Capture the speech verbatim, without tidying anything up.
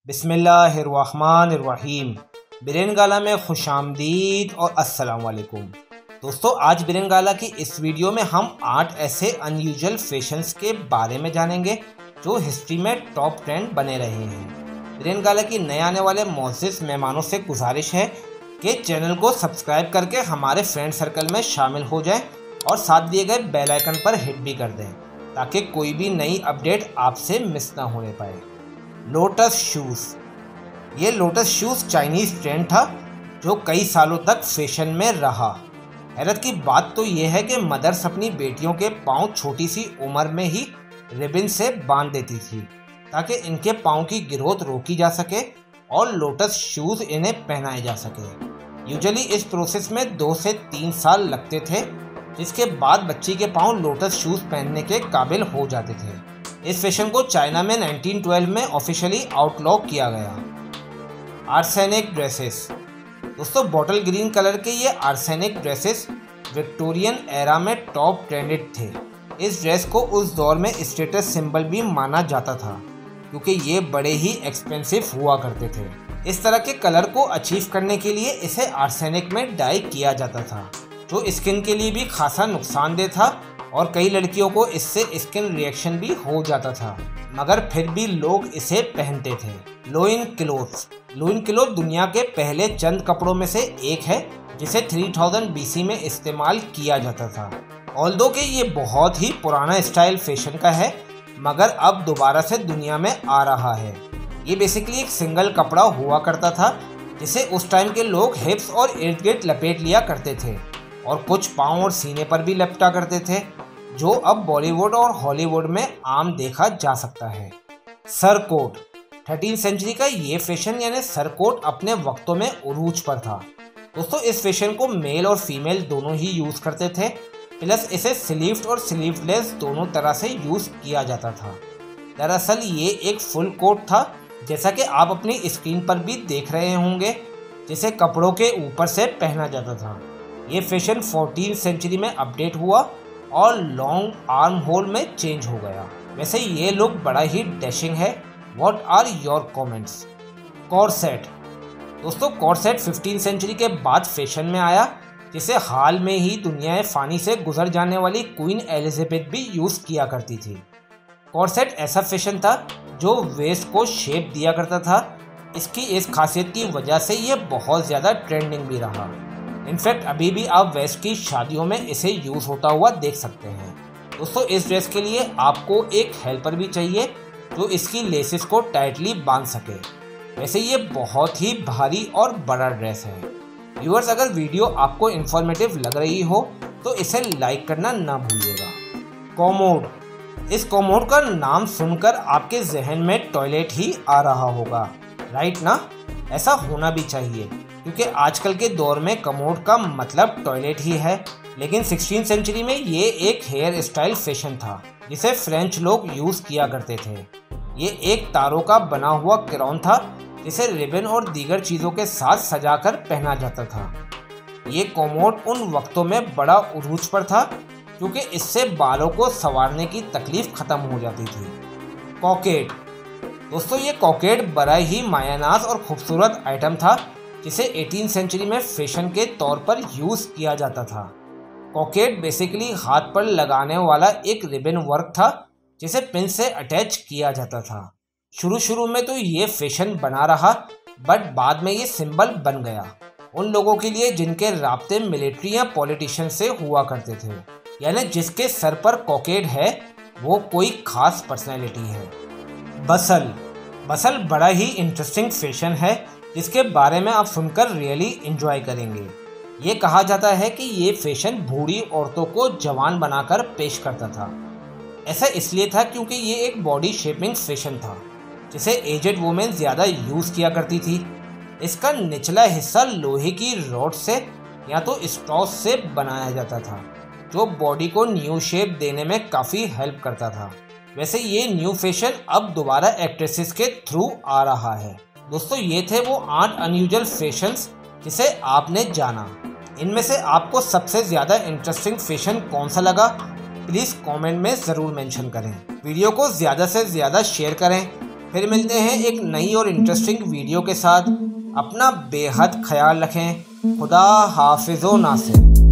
बिस्मिल्लाहिर्रहमानिर्रहीम। बिरेनगाला में खुशामदीद और अस्सलाम वालेकुम। दोस्तों, आज बिरेनगाला की इस वीडियो में हम आठ ऐसे अनयूजुअल फैशंस के बारे में जानेंगे जो हिस्ट्री में टॉप ट्रेंड बने रहे हैं। बिरेनगाला की नए आने वाले मोअज़्ज़िज़ मेहमानों से गुजारिश है कि चैनल को सब्सक्राइब करके हमारे फ्रेंड सर्कल में शामिल हो जाएं और साथ दिए गए बेल आइकन पर हिट भी कर दें ताकि कोई भी नई अपडेट आपसे मिस ना होने पाए। Lotus shoes. ये लोटस शूज़ चाइनीज़ ट्रेंड था जो कई सालों तक फैशन में रहा। हैरत की बात तो ये है कि मदर्स अपनी बेटियों के पाँव छोटी सी उम्र में ही रिबन से बांध देती थी ताकि इनके पाँव की ग्रोथ रोकी जा सके और लोटस शूज़ इन्हें पहनाए जा सके। यूजुअली इस प्रोसेस में दो से तीन साल लगते थे, जिसके बाद बच्ची के पाँव लोटस शूज़ पहनने के काबिल हो जाते थे। इस फैशन को चाइना में नाइनटीन ट्वेल्व में ऑफिशियली आउटलॉ किया गया। Arsenic dresses. दोस्तों, बॉटल ग्रीन कलर के ये आर्सेनिक ड्रेसेस विक्टोरियन एरा में टॉप ट्रेंडेड थे। इस ड्रेस को उस दौर में स्टेटस सिंबल भी माना जाता था क्योंकि ये बड़े ही एक्सपेंसिव हुआ करते थे। इस तरह के कलर को अचीव करने के लिए इसे आर्सेनिक में डाई किया जाता था जो स्किन के लिए भी खासा नुकसानदेह था और कई लड़कियों को इससे स्किन रिएक्शन भी हो जाता था, मगर फिर भी लोग इसे पहनते थे। Lion clothes. लोइन क्लोथ दुनिया के पहले चंद कपड़ों में से एक है जिसे तीन हज़ार बीसी में इस्तेमाल किया जाता था। ऑल्दो कि ये बहुत ही पुराना स्टाइल फैशन का है, मगर अब दोबारा से दुनिया में आ रहा है। ये बेसिकली एक सिंगल कपड़ा हुआ करता था जिसे उस टाइम के लोग हिप्स और इर्द गिर्द लपेट लिया करते थे और कुछ पाँव और सीने पर भी लपटा करते थे, जो अब बॉलीवुड और हॉलीवुड में आम देखा जा सकता है। Sir coat. थर्टीन सेंचुरी का ये फैशन यानी सर कोट अपने वक्तों में उरूज पर था। दोस्तों, इस फैशन को मेल और फीमेल दोनों ही यूज़ करते थे, प्लस इसे स्लीव्ड और स्लीवलेस दोनों तरह से यूज़ किया जाता था। दरअसल ये एक फुल कोट था, जैसा कि आप अपनी स्क्रीन पर भी देख रहे होंगे, जिसे कपड़ों के ऊपर से पहना जाता था। ये फैशन फोर्टीन सेंचुरी में अपडेट हुआ और लॉन्ग आर्म होल में चेंज हो गया। वैसे ये लुक बड़ा ही डैशिंग है। What are your comments? Corset. दोस्तों, कॉर्सेट फिफ्टीन सेंचुरी के बाद फैशन में आया, जिसे हाल में ही दुनिया फ़ानी से गुजर जाने वाली क्वीन एलिजाबेथ भी यूज़ किया करती थी। कॉर्सेट ऐसा फैशन था जो वेस्ट को शेप दिया करता था। इसकी इस खासियत की वजह से ये बहुत ज़्यादा ट्रेंडिंग भी रहा। इनफैक्ट अभी भी आप वेस्ट की शादियों में इसे यूज़ होता हुआ देख सकते हैं। दोस्तों, इस ड्रेस के लिए आपको एक हेल्पर भी चाहिए जो इसकी लेसेस को टाइटली बांध सके। वैसे ये बहुत ही भारी और बड़ा ड्रेस है। व्यूअर्स, अगर वीडियो आपको इन्फॉर्मेटिव लग रही हो तो इसे लाइक करना ना भूलिएगा। कॉमोड। इस कॉमोड का नाम सुनकर आपके जहन में टॉयलेट ही आ रहा होगा, राइट ना? ऐसा होना भी चाहिए क्योंकि आजकल के दौर में कमोड का मतलब टॉयलेट ही है। लेकिन सिक्सटीन सेंचुरी में ये एक हेयर स्टाइल फैशन था जिसे फ्रेंच लोग यूज़ किया करते थे। ये एक तारों का बना हुआ क्राउन था जिसे रिबन और दीगर चीज़ों के साथ सजाकर पहना जाता था। ये कॉमोड उन वक्तों में बड़ा उरूज पर था क्योंकि इससे बालों को संवारने की तकलीफ ख़त्म हो जाती थी। कॉकेट। दोस्तों, ये कॉकेट बड़ा ही मायानाज और खूबसूरत आइटम था जिसे एटीन सेंचुरी में फैशन के तौर पर यूज़ किया जाता था। कॉकेट बेसिकली हाथ पर लगाने वाला एक रिबन वर्क था जिसे पिन से अटैच किया जाता था। शुरू शुरू में तो ये फैशन बना रहा, बट बाद में ये सिंबल बन गया उन लोगों के लिए जिनके राब्ते मिलिट्री या पॉलिटिशियन से हुआ करते थे, यानी जिसके सर पर कॉकेट है वो कोई खास पर्सनैलिटी है। बसल। बसल बड़ा ही इंटरेस्टिंग फैशन है जिसके बारे में आप सुनकर रियली एंजॉय करेंगे। ये कहा जाता है कि ये फैशन बूढ़ी औरतों को जवान बनाकर पेश करता था। ऐसा इसलिए था क्योंकि ये एक बॉडी शेपिंग फैशन था जिसे एजेड वुमेन ज़्यादा यूज़ किया करती थी। इसका निचला हिस्सा लोहे की रॉड से या तो स्ट्रॉस से बनाया जाता था जो बॉडी को न्यू शेप देने में काफ़ी हेल्प करता था। वैसे ये न्यू फैशन अब दोबारा एक्ट्रेसेस के थ्रू आ रहा है। दोस्तों, ये थे वो आठ अनयूजुअल फैशंस जिसे आपने जाना। इनमें से आपको सबसे ज़्यादा इंटरेस्टिंग फैशन कौन सा लगा, प्लीज़ कमेंट में ज़रूर मेंशन करें। वीडियो को ज़्यादा से ज़्यादा शेयर करें फिर मिलते हैं एक नई और इंटरेस्टिंग वीडियो के साथ। अपना बेहद ख्याल रखें। खुदा हाफिज़ो नासिर।